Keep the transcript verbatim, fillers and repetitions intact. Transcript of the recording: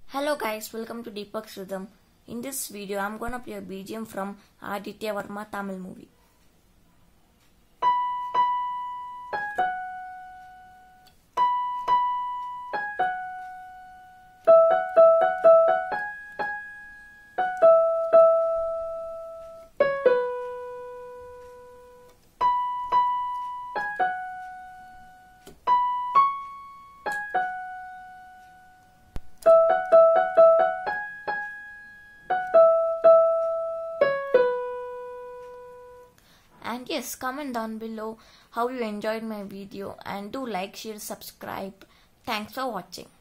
Hello guys, welcome to Deepaks Rhythm. In this video, I'm gonna play a B G M from ADITHYA VARMA Tamil movie. And yes, comment down below how you enjoyed my video and do like, share, subscribe. Thanks for watching.